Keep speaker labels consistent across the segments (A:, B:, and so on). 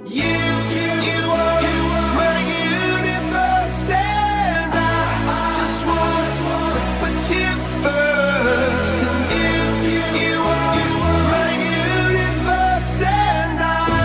A: You are my universe, and I just want to put you first. And you are my universe, and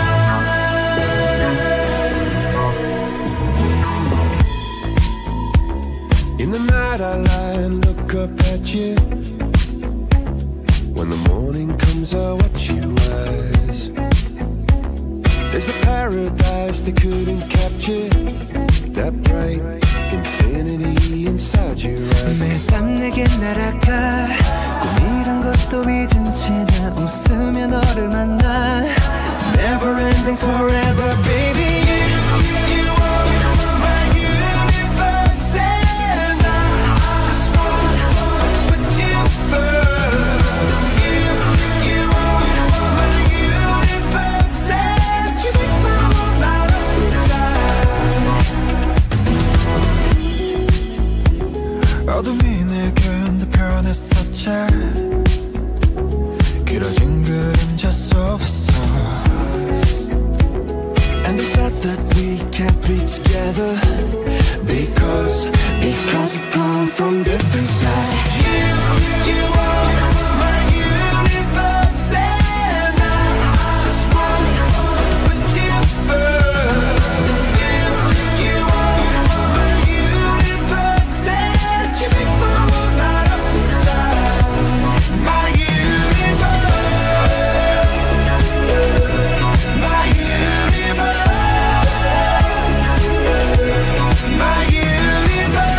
A: in the night I lie and look up at you. When the morning comes I watch you rise. There's a paradise they couldn't capture, that bright infinity inside your eyes.
B: 매일 밤 내게 날아가 꿈이란 것도 잊은 채 나 웃으며 너를 만나. Never ending forever baby.
A: You are my universe, and I just want to put you first. You are my universe, and you make my world light up inside.
B: 어둠이 내게 변했었지. 길어진 그림자 속에서. And they said that we can't be together because we come from different sides.
A: You are my universe, and I just want to put you first. You are my universe, and you make my world light up inside. My universe, my universe, my universe.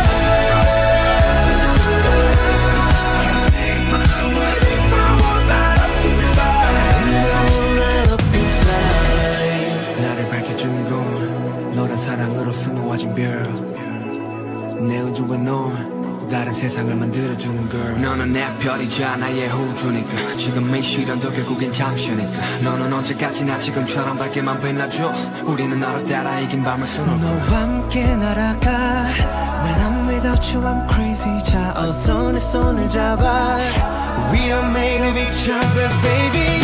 B: 나를 밝혀주는 건 너란 사랑으로 수놓아진 별. 내 우주에 넌 다른 세상을 만들어주는 걸.
C: 너는 내 별이자 나의 호주니까. 지금 이 시련도 결국엔 잠시니까. 너는 언제까지나 지금처럼 밝게만 빛나줘. 우리는 너를 따라 이긴 밤을 수놓고.
B: 너와 함께 날아가. When I'm without you I'm crazy. 자 어서 내 손을 잡아. We are made of each other baby.